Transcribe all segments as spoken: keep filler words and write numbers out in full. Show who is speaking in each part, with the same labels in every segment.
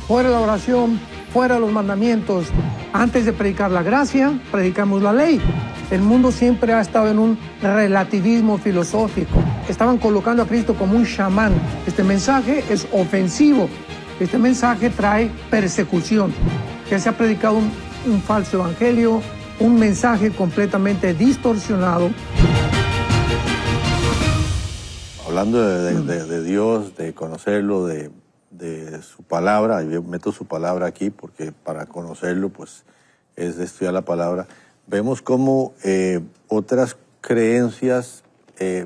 Speaker 1: fuera la oración, fuera los mandamientos. Antes de predicar la gracia, predicamos la ley. El mundo siempre ha estado en un relativismo filosófico. Estaban colocando a Cristo como un chamán. Este mensaje es ofensivo. Este mensaje trae persecución. Que se ha predicado un, un falso evangelio, un mensaje completamente distorsionado.
Speaker 2: Hablando de, de, de Dios, de conocerlo, de, de su palabra, yo meto su palabra aquí porque para conocerlo pues es de estudiar la palabra. Vemos cómo eh, otras creencias, eh,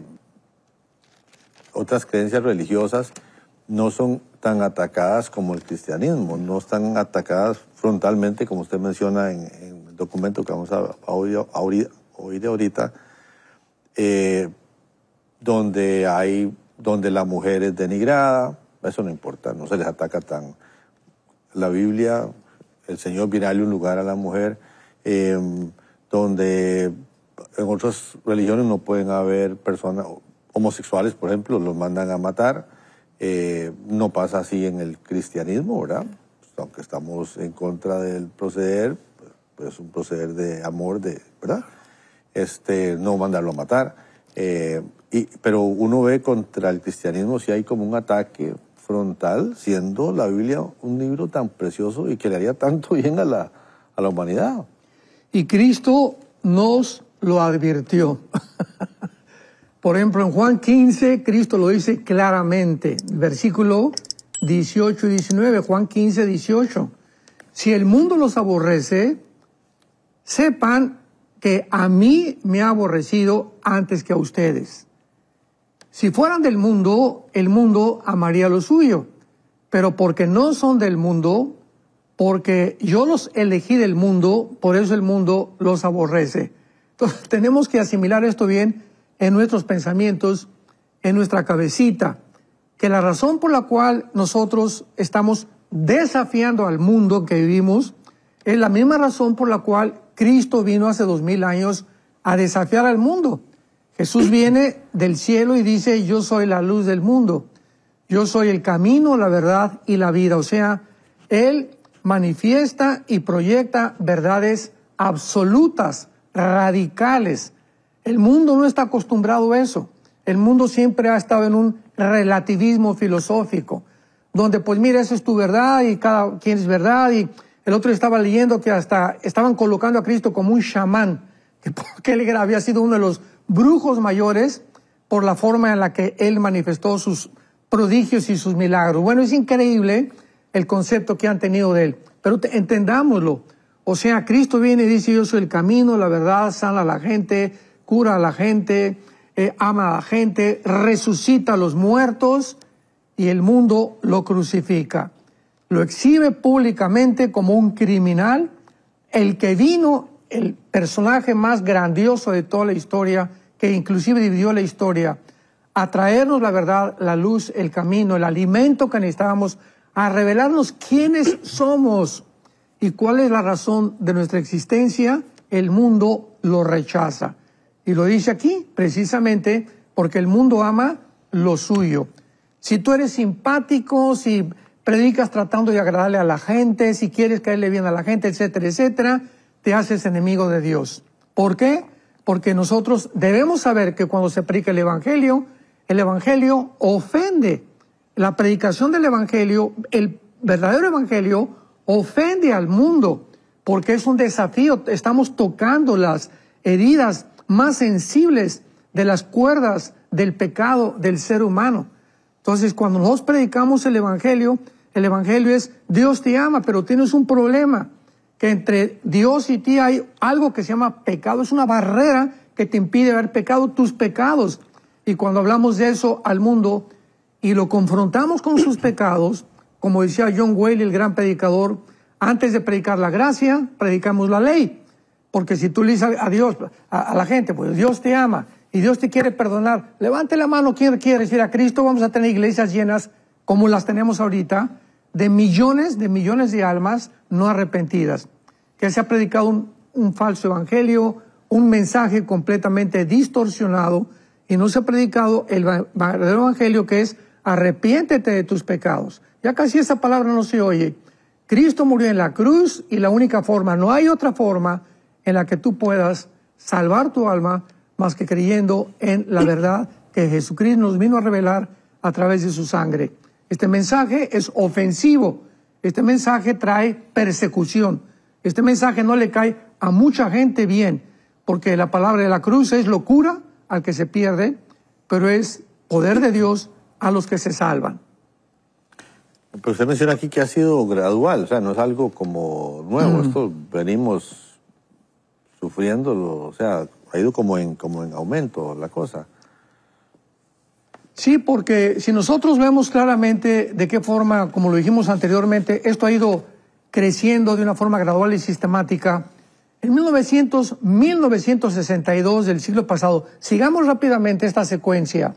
Speaker 2: otras creencias religiosas no son tan atacadas como el cristianismo, no están atacadas frontalmente como usted menciona en, en el documento que vamos a, a, oír, a oír ahorita, eh, donde hay, donde la mujer es denigrada, eso no importa, no se les ataca tan. La Biblia, el Señor viene a darle un lugar a la mujer, eh, donde en otras religiones no pueden haber personas homosexuales, por ejemplo, los mandan a matar. Eh, no pasa así en el cristianismo, ¿verdad? Pues, aunque estamos en contra del proceder, pues un proceder de amor, de, ¿verdad? Este, no mandarlo a matar. Eh, y, pero uno ve contra el cristianismo si hay como un ataque frontal, siendo la Biblia un libro tan precioso y que le haría tanto bien a la, a la humanidad.
Speaker 1: Y Cristo nos lo advirtió. Por ejemplo, en Juan quince, Cristo lo dice claramente, versículo dieciocho y diecinueve, Juan quince, dieciocho. Si el mundo los aborrece, sepan que a mí me ha aborrecido antes que a ustedes. Si fueran del mundo, el mundo amaría lo suyo, pero porque no son del mundo, porque yo los elegí del mundo, por eso el mundo los aborrece. Entonces tenemos que asimilar esto bien en nuestros pensamientos, en nuestra cabecita, que la razón por la cual nosotros estamos desafiando al mundo en que vivimos es la misma razón por la cual Cristo vino hace dos mil años a desafiar al mundo. Jesús viene del cielo y dice, yo soy la luz del mundo, yo soy el camino, la verdad y la vida. O sea, Él manifiesta y proyecta verdades absolutas, radicales. El mundo no está acostumbrado a eso. El mundo siempre ha estado en un relativismo filosófico, donde pues mira, esa es tu verdad y cada quien es verdad. Y el otro estaba leyendo que hasta estaban colocando a Cristo como un chamán, que porque él había sido uno de los brujos mayores por la forma en la que él manifestó sus prodigios y sus milagros. Bueno, es increíble el concepto que han tenido de él, pero entendámoslo. O sea, Cristo viene y dice, yo soy el camino, la verdad, sana a la gente, cura a la gente, eh, ama a la gente, resucita a los muertos y el mundo lo crucifica. Lo exhibe públicamente como un criminal, el que vino, el personaje más grandioso de toda la historia, que inclusive dividió la historia, a traernos la verdad, la luz, el camino, el alimento que necesitábamos, a revelarnos quiénes somos y cuál es la razón de nuestra existencia. El mundo lo rechaza. Y lo dice aquí, precisamente, porque el mundo ama lo suyo. Si tú eres simpático, si predicas tratando de agradarle a la gente, si quieres caerle bien a la gente, etcétera, etcétera, te haces enemigo de Dios. ¿Por qué? Porque nosotros debemos saber que cuando se predica el Evangelio, el Evangelio ofende. La predicación del Evangelio, el verdadero Evangelio, ofende al mundo, porque es un desafío. Estamos tocando las heridas más sensibles de las cuerdas del pecado del ser humano. Entonces, cuando nosotros predicamos el Evangelio, el Evangelio es, Dios te ama, pero tienes un problema, que entre Dios y ti hay algo que se llama pecado, es una barrera que te impide ver pecado, tus pecados. Y cuando hablamos de eso al mundo y lo confrontamos con sus pecados, como decía John Wesley, el gran predicador, antes de predicar la gracia, predicamos la ley. Porque si tú le dices a Dios, a, a la gente, pues Dios te ama y Dios te quiere perdonar, levante la mano quien quiere decir a Cristo, vamos a tener iglesias llenas como las tenemos ahorita, de millones, de millones de almas no arrepentidas. Que se ha predicado un, un falso evangelio, un mensaje completamente distorsionado, y no se ha predicado el verdadero evangelio, que es arrepiéntete de tus pecados. Ya casi esa palabra no se oye. Cristo murió en la cruz y la única forma, no hay otra forma en la que tú puedas salvar tu alma más que creyendo en la verdad que Jesucristo nos vino a revelar a través de su sangre. Este mensaje es ofensivo, este mensaje trae persecución, este mensaje no le cae a mucha gente bien, porque la palabra de la cruz es locura al que se pierde, pero es poder de Dios a los que se salvan.
Speaker 2: Pero usted menciona aquí que ha sido gradual, o sea, no es algo como nuevo, mm. esto venimos sufriéndolo, o sea, ha ido como en, como en aumento la cosa.
Speaker 1: Sí, porque si nosotros vemos claramente de qué forma, como lo dijimos anteriormente, esto ha ido creciendo de una forma gradual y sistemática. En mil novecientos sesenta y dos del siglo pasado, sigamos rápidamente esta secuencia.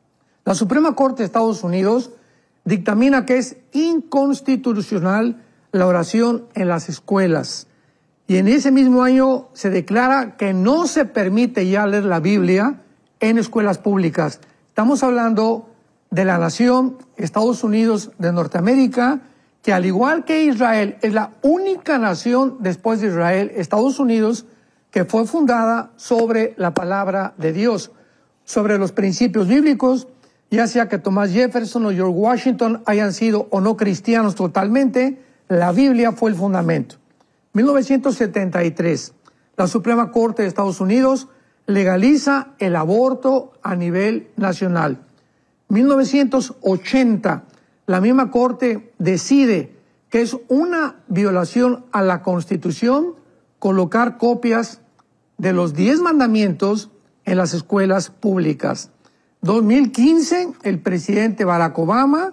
Speaker 1: La Suprema Corte de Estados Unidos dictamina que es inconstitucional la oración en las escuelas. Y en ese mismo año se declara que no se permite ya leer la Biblia en escuelas públicas. Estamos hablando de la nación Estados Unidos de Norteamérica, que al igual que Israel, es la única nación después de Israel, Estados Unidos, que fue fundada sobre la palabra de Dios, sobre los principios bíblicos, ya sea que Thomas Jefferson o George Washington hayan sido o no cristianos totalmente, la Biblia fue el fundamento. mil novecientos setenta y tres, la Suprema Corte de Estados Unidos legaliza el aborto a nivel nacional. mil novecientos ochenta, la misma Corte decide que es una violación a la Constitución colocar copias de los diez mandamientos en las escuelas públicas. dos mil quince, el presidente Barack Obama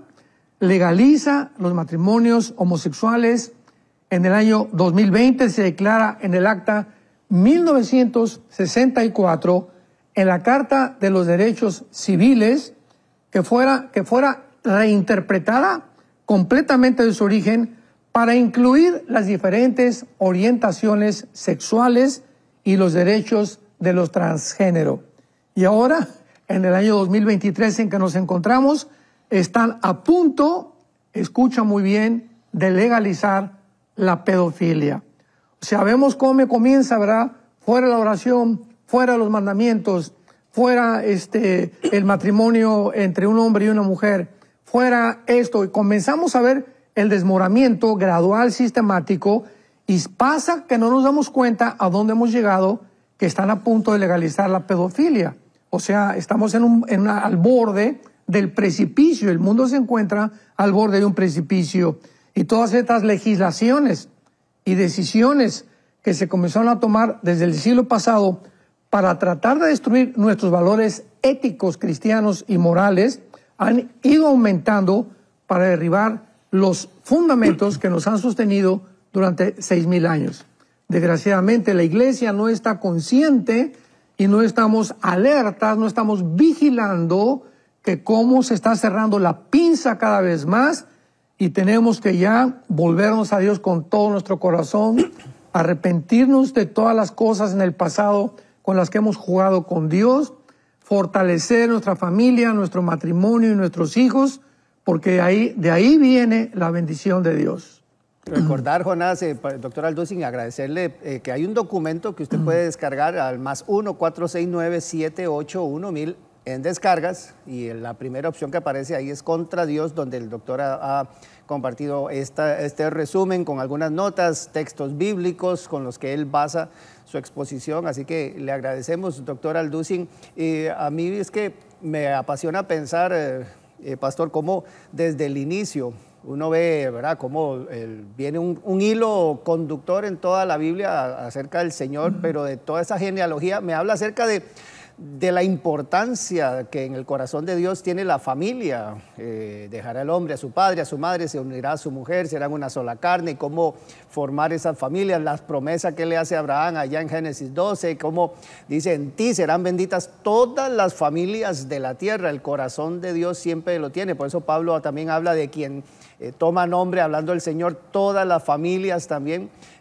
Speaker 1: legaliza los matrimonios homosexuales. En el año dos mil veinte se declara en el acta mil novecientos sesenta y cuatro, en la Carta de los Derechos Civiles, que fuera, que fuera reinterpretada completamente de su origen para incluir las diferentes orientaciones sexuales y los derechos de los transgénero. Y ahora, en el año dos mil veintitrés en que nos encontramos, están a punto, escucha muy bien, de legalizar la pedofilia. O sea, vemos cómo comienza, ¿verdad? Fuera la oración, fuera los mandamientos, fuera este, el matrimonio entre un hombre y una mujer, fuera esto. Y comenzamos a ver el desmoramiento gradual, sistemático, y pasa que no nos damos cuenta a dónde hemos llegado, que están a punto de legalizar la pedofilia. O sea, estamos en un, en una, al borde del precipicio. El mundo se encuentra al borde de un precipicio. Y todas estas legislaciones y decisiones que se comenzaron a tomar desde el siglo pasado para tratar de destruir nuestros valores éticos, cristianos y morales, han ido aumentando para derribar los fundamentos que nos han sostenido durante seis mil años. Desgraciadamente, la Iglesia no está consciente y no estamos alertas, no estamos vigilando que cómo se está cerrando la pinza cada vez más, y tenemos que ya volvernos a Dios con todo nuestro corazón, arrepentirnos de todas las cosas en el pasado con las que hemos jugado con Dios, fortalecer nuestra familia, nuestro matrimonio y nuestros hijos, porque ahí, de ahí viene la bendición de Dios.
Speaker 3: Recordar, Jonás, eh, doctor Alducin, agradecerle eh, que hay un documento que usted puede descargar al más uno cuatro seis nueve siete ocho uno mil en descargas, y la primera opción que aparece ahí es Contra Dios, donde el doctor ha, ha compartido esta, este resumen con algunas notas, textos bíblicos con los que él basa su exposición. Así que le agradecemos, doctor Alducin. Eh, a mí es que me apasiona pensar, eh, eh, pastor, cómo desde el inicio uno ve, ¿verdad?, cómo el, viene un, un hilo conductor en toda la Biblia acerca del Señor, uh-huh. pero de toda esa genealogía me habla acerca de de la importancia que en el corazón de Dios tiene la familia. Eh, dejará el hombre a su padre, a su madre, se unirá a su mujer, serán una sola carne, y cómo formar esas familias, las promesas que le hace Abraham allá en Génesis doce, cómo dice, en ti serán benditas todas las familias de la tierra. El corazón de Dios siempre lo tiene, por eso Pablo también habla de quien eh, toma nombre, hablando del Señor, todas las familias también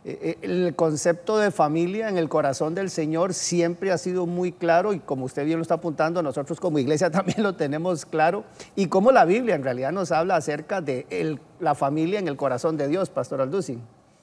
Speaker 3: Eh, el concepto de familia en el corazón del Señor siempre ha sido muy claro y como usted bien lo está apuntando, nosotros como iglesia también lo tenemos claro y como la Biblia en realidad nos habla acerca de el, la familia en el corazón de Dios, Pastor Alducin.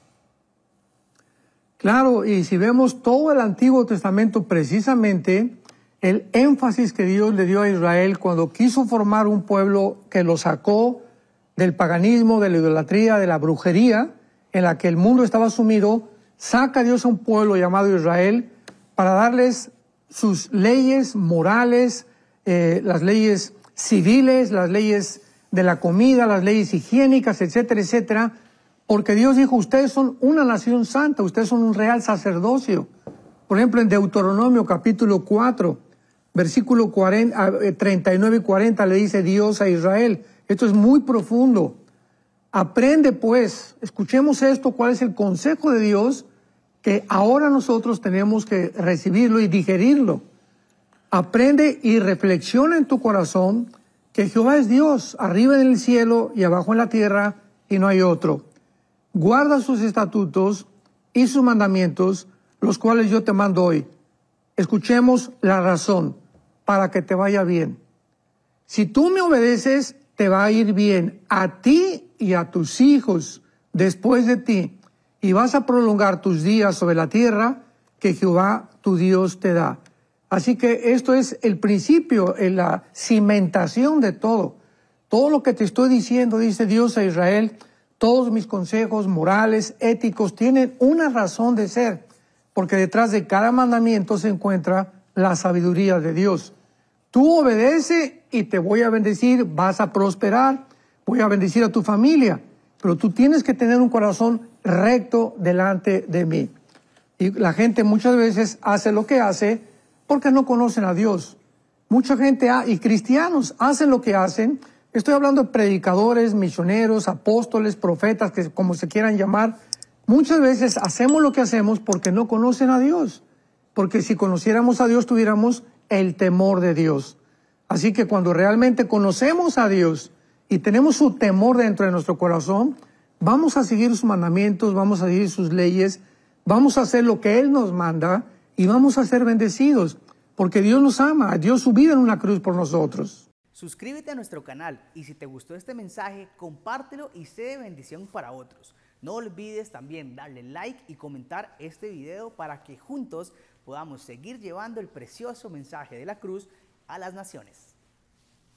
Speaker 1: Claro, y si vemos todo el Antiguo Testamento, precisamente el énfasis que Dios le dio a Israel cuando quiso formar un pueblo que lo sacó del paganismo, de la idolatría, de la brujería, en la que el mundo estaba sumido, saca a Dios a un pueblo llamado Israel para darles sus leyes morales, eh, las leyes civiles, las leyes de la comida, las leyes higiénicas, etcétera, etcétera, porque Dios dijo, ustedes son una nación santa, ustedes son un real sacerdocio. Por ejemplo, en Deuteronomio capítulo cuatro, versículo cuarenta, treinta y nueve y cuarenta, le dice Dios a Israel, esto es muy profundo. Aprende pues, escuchemos esto, cuál es el consejo de Dios, que ahora nosotros tenemos que recibirlo y digerirlo. Aprende y reflexiona en tu corazón que Jehová es Dios, arriba en el cielo y abajo en la tierra, y no hay otro. Guarda sus estatutos y sus mandamientos, los cuales yo te mando hoy. Escuchemos la razón para que te vaya bien. Si tú me obedeces, te va a ir bien a ti y a tus hijos después de ti, y vas a prolongar tus días sobre la tierra que Jehová tu Dios te da. Así que esto es el principio, en la cimentación de todo. Todo lo que te estoy diciendo, dice Dios a Israel, todos mis consejos morales, éticos, tienen una razón de ser, porque detrás de cada mandamiento se encuentra la sabiduría de Dios. Tú obedece y te voy a bendecir, vas a prosperar, voy a bendecir a tu familia, pero tú tienes que tener un corazón recto delante de mí. Y la gente muchas veces hace lo que hace porque no conocen a Dios. Mucha gente y cristianos hacen lo que hacen. Estoy hablando de predicadores, misioneros, apóstoles, profetas, que como se quieran llamar. Muchas veces hacemos lo que hacemos porque no conocen a Dios. Porque si conociéramos a Dios, tuviéramos el temor de Dios. Así que cuando realmente conocemos a Dios y tenemos su temor dentro de nuestro corazón, vamos a seguir sus mandamientos, vamos a seguir sus leyes, vamos a hacer lo que Él nos manda y vamos a ser bendecidos. Porque Dios nos ama, dio su vida en una cruz por nosotros.
Speaker 4: Suscríbete a nuestro canal y si te gustó este mensaje, compártelo y sé de bendición para otros. No olvides también darle like y comentar este video para que juntos podamos seguir llevando el precioso mensaje de la cruz a las naciones.